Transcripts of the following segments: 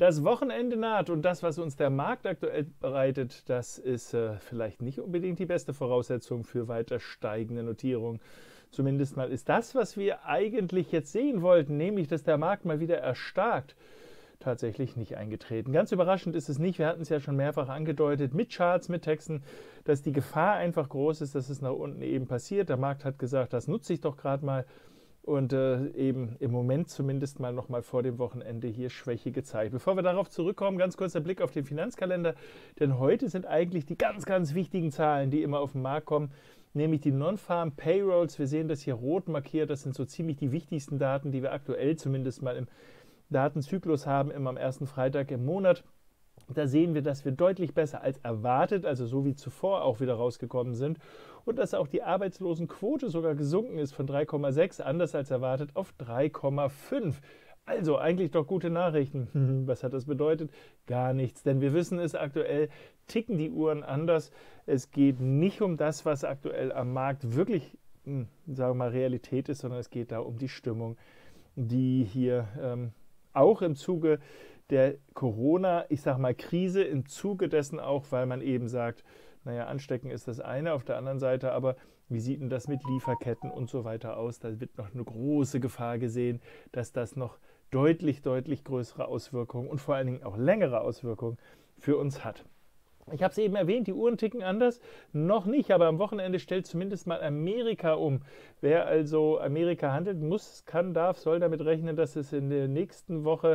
Das Wochenende naht und das, was uns der Markt aktuell bereitet, das ist vielleicht nicht unbedingt die beste Voraussetzung für weiter steigende Notierungen. Zumindest mal ist das, was wir eigentlich jetzt sehen wollten, nämlich, dass der Markt mal wieder erstarkt, tatsächlich nicht eingetreten. Ganz überraschend ist es nicht, wir hatten es ja schon mehrfach angedeutet, mit Charts, mit Texten, dass die Gefahr einfach groß ist, dass es nach unten eben passiert. Der Markt hat gesagt, das nutze ich doch gerade mal. Und eben im Moment zumindest mal noch mal vor dem Wochenende hier Schwäche gezeigt. Bevor wir darauf zurückkommen, ganz kurzer Blick auf den Finanzkalender, denn heute sind eigentlich die ganz, ganz wichtigen Zahlen, die immer auf den Markt kommen, nämlich die Non-Farm Payrolls. Wir sehen das hier rot markiert, das sind so ziemlich die wichtigsten Daten, die wir aktuell zumindest mal im Datenzyklus haben, immer am ersten Freitag im Monat. Da sehen wir, dass wir deutlich besser als erwartet, also so wie zuvor auch wieder rausgekommen sind und dass auch die Arbeitslosenquote sogar gesunken ist von 3,6, anders als erwartet, auf 3,5. Also eigentlich doch gute Nachrichten. Was hat das bedeutet? Gar nichts, denn wir wissen es, aktuell ticken die Uhren anders. Es geht nicht um das, was aktuell am Markt wirklich, sagen wir mal, Realität ist, sondern es geht da um die Stimmung, die hier auch im Zuge der Corona, ich sag mal, Krise, im Zuge dessen auch, weil man eben sagt, naja, anstecken ist das eine, auf der anderen Seite aber, wie sieht denn das mit Lieferketten und so weiter aus? Da wird noch eine große Gefahr gesehen, dass das noch deutlich, deutlich größere Auswirkungen und vor allen Dingen auch längere Auswirkungen für uns hat. Ich habe es eben erwähnt, die Uhren ticken anders, noch nicht, aber am Wochenende stellt zumindest mal Amerika um. Wer also Amerika handelt, muss, kann, darf, soll damit rechnen, dass es in der nächsten Woche,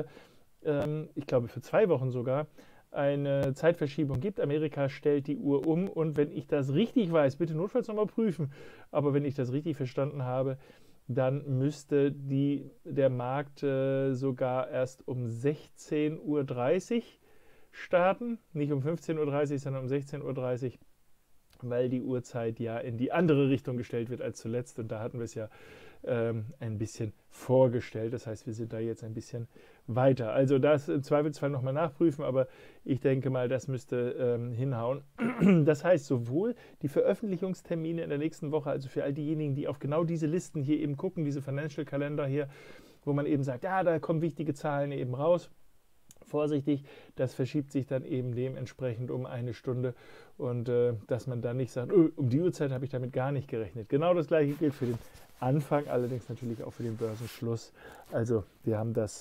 ich glaube für 2 Wochen sogar, eine Zeitverschiebung gibt. Amerika stellt die Uhr um und wenn ich das richtig weiß, bitte notfalls nochmal prüfen, aber wenn ich das richtig verstanden habe, dann müsste der Markt sogar erst um 16:30 Uhr starten, nicht um 15:30 Uhr, sondern um 16:30 Uhr, weil die Uhrzeit ja in die andere Richtung gestellt wird als zuletzt und da hatten wir es ja ein bisschen vorgestellt. Das heißt, wir sind da jetzt ein bisschen weiter. Also das im Zweifelsfall nochmal nachprüfen, aber ich denke mal, das müsste hinhauen. Das heißt, sowohl die Veröffentlichungstermine in der nächsten Woche, also für all diejenigen, die auf genau diese Listen hier eben gucken, diese Financial Kalender hier, wo man eben sagt, ja, da kommen wichtige Zahlen eben raus. Vorsichtig, das verschiebt sich dann eben dementsprechend um 1 Stunde und dass man dann nicht sagt, um die Uhrzeit habe ich damit gar nicht gerechnet. Genau das gleiche gilt für den Anfang, allerdings natürlich auch für den Börsenschluss. Also wir haben das,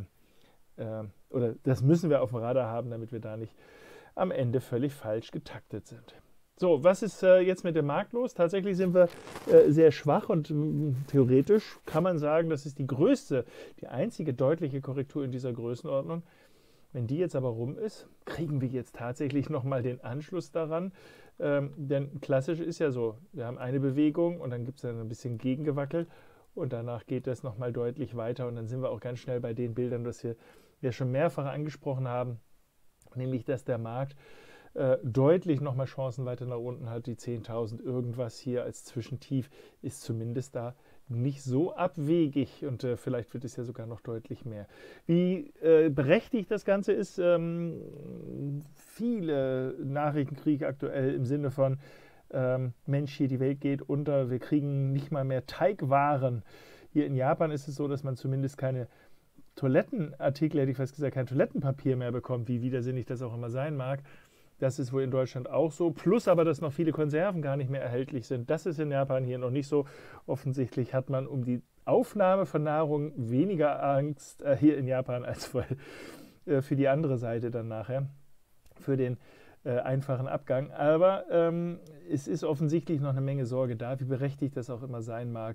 oder das müssen wir auf dem Radar haben, damit wir da nicht am Ende völlig falsch getaktet sind. So, was ist jetzt mit dem Markt los? Tatsächlich sind wir sehr schwach und theoretisch kann man sagen, das ist die einzige deutliche Korrektur in dieser Größenordnung. Wenn die jetzt aber rum ist, kriegen wir jetzt tatsächlich nochmal den Anschluss daran. Denn klassisch ist ja so, wir haben eine Bewegung und dann gibt es dann ein bisschen Gegengewackel und danach geht das nochmal deutlich weiter und dann sind wir auch ganz schnell bei den Bildern, das wir ja schon mehrfach angesprochen haben, nämlich dass der Markt deutlich nochmal Chancen weiter nach unten hat. Die 10.000 irgendwas hier als Zwischentief ist zumindest da nicht so abwegig und vielleicht wird es ja sogar noch deutlich mehr. Wie berechtigt das Ganze ist, viele Nachrichtenkriege aktuell im Sinne von Mensch, hier die Welt geht unter, wir kriegen nicht mal mehr Teigwaren. Hier in Japan ist es so, dass man zumindest keine Toilettenartikel, hätte ich fast gesagt, kein Toilettenpapier mehr bekommt, wie widersinnig das auch immer sein mag. Das ist wohl in Deutschland auch so. Plus aber, dass noch viele Konserven gar nicht mehr erhältlich sind. Das ist in Japan hier noch nicht so. Offensichtlich hat man um die Aufnahme von Nahrung weniger Angst hier in Japan als für die andere Seite dann nachher. Für den einfachen Abgang. Aber es ist offensichtlich noch eine Menge Sorge da, wie berechtigt das auch immer sein mag.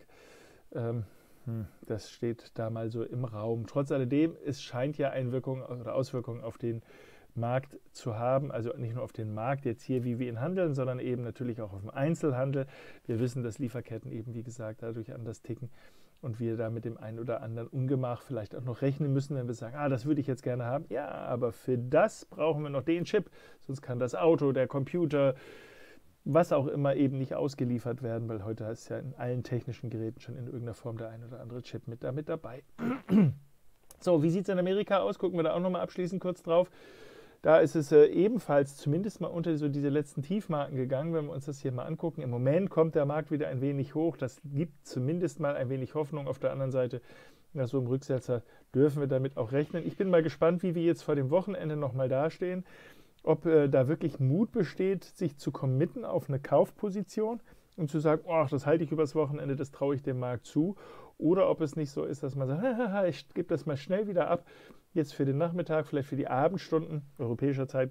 Das steht da mal so im Raum. Trotz alledem, es scheint ja Auswirkungen auf den Markt zu haben, also nicht nur auf den Markt jetzt hier, wie wir ihn handeln, sondern eben natürlich auch auf den Einzelhandel. Wir wissen, dass Lieferketten eben, wie gesagt, dadurch anders ticken und wir da mit dem einen oder anderen Ungemach vielleicht auch noch rechnen müssen, wenn wir sagen, das würde ich jetzt gerne haben. Ja, aber für das brauchen wir noch den Chip, sonst kann das Auto, der Computer, was auch immer eben nicht ausgeliefert werden, weil heute ist ja in allen technischen Geräten schon in irgendeiner Form der ein oder andere Chip mit dabei. So, wie sieht es in Amerika aus? Gucken wir da auch nochmal abschließend kurz drauf. Da ist es ebenfalls zumindest mal unter so diese letzten Tiefmarken gegangen, wenn wir uns das hier mal angucken. Im Moment kommt der Markt wieder ein wenig hoch. Das gibt zumindest mal ein wenig Hoffnung. Auf der anderen Seite Nach so einem Rücksetzer dürfen wir damit auch rechnen. Ich bin mal gespannt, wie wir jetzt vor dem Wochenende nochmal dastehen, ob da wirklich Mut besteht, sich zu committen auf eine Kaufposition und zu sagen, oh, das halte ich übers Wochenende, das traue ich dem Markt zu. Oder ob es nicht so ist, dass man sagt, haha, ich gebe das mal schnell wieder ab, jetzt für den Nachmittag, vielleicht für die Abendstunden, europäischer Zeit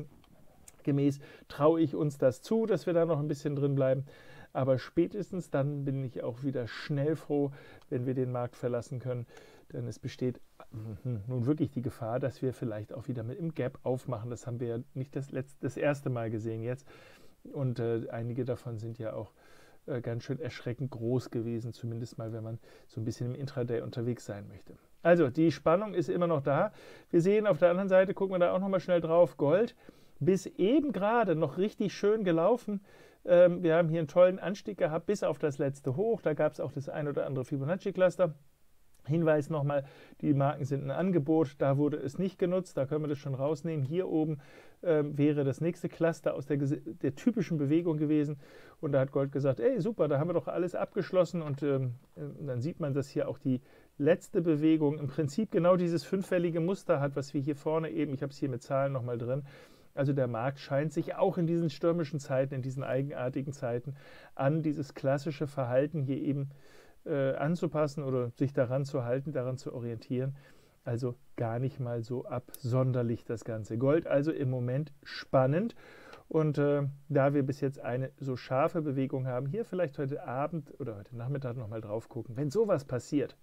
gemäß, traue ich uns das zu, dass wir da noch ein bisschen drin bleiben. Aber spätestens dann bin ich auch wieder schnell froh, wenn wir den Markt verlassen können. Denn es besteht nun wirklich die Gefahr, dass wir vielleicht auch wieder mit im Gap aufmachen. Das haben wir ja nicht das erste Mal gesehen jetzt. Und einige davon sind ja auch ganz schön erschreckend groß gewesen, zumindest mal, wenn man so ein bisschen im Intraday unterwegs sein möchte. Also, die Spannung ist immer noch da. Wir sehen auf der anderen Seite, gucken wir da auch nochmal schnell drauf, Gold, bis eben gerade noch richtig schön gelaufen. Wir haben hier einen tollen Anstieg gehabt, bis auf das letzte Hoch. Da gab es auch das ein oder andere Fibonacci-Cluster. Hinweis nochmal, die Marken sind ein Angebot, da wurde es nicht genutzt, da können wir das schon rausnehmen. Hier oben wäre das nächste Cluster aus der typischen Bewegung gewesen und da hat Gold gesagt, ey super, da haben wir doch alles abgeschlossen und dann sieht man, dass hier auch die letzte Bewegung im Prinzip genau dieses fünffällige Muster hat, was wir hier vorne eben, ich habe es hier mit Zahlen nochmal drin, also der Markt scheint sich auch in diesen stürmischen Zeiten, in diesen eigenartigen Zeiten an dieses klassische Verhalten hier eben anzupassen oder sich daran zu halten, daran zu orientieren. Also gar nicht mal so absonderlich das Ganze. Gold also im Moment spannend. Und da wir bis jetzt eine so scharfe Bewegung haben, hier vielleicht heute Abend oder heute Nachmittag nochmal drauf gucken. Wenn sowas passiert,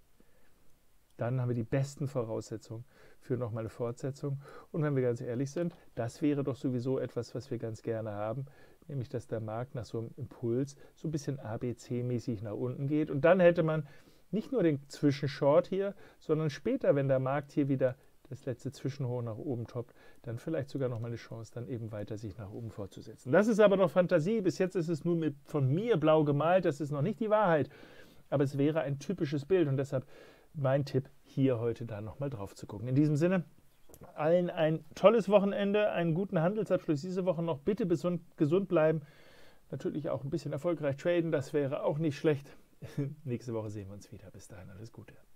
dann haben wir die besten Voraussetzungen für nochmal eine Fortsetzung. Und wenn wir ganz ehrlich sind, das wäre doch sowieso etwas, was wir ganz gerne haben, nämlich dass der Markt nach so einem Impuls so ein bisschen ABC-mäßig nach unten geht. Und dann hätte man nicht nur den Zwischenshort hier, sondern später, wenn der Markt hier wieder das letzte Zwischenhoch nach oben toppt, dann vielleicht sogar nochmal eine Chance, dann eben weiter sich nach oben fortzusetzen. Das ist aber noch Fantasie. Bis jetzt ist es nur von mir blau gemalt. Das ist noch nicht die Wahrheit. Aber es wäre ein typisches Bild und deshalb mein Tipp, hier heute da nochmal drauf zu gucken. In diesem Sinne, allen ein tolles Wochenende, einen guten Handelsabschluss diese Woche noch. Bitte gesund bleiben. Natürlich auch ein bisschen erfolgreich traden, das wäre auch nicht schlecht. Nächste Woche sehen wir uns wieder. Bis dahin alles Gute.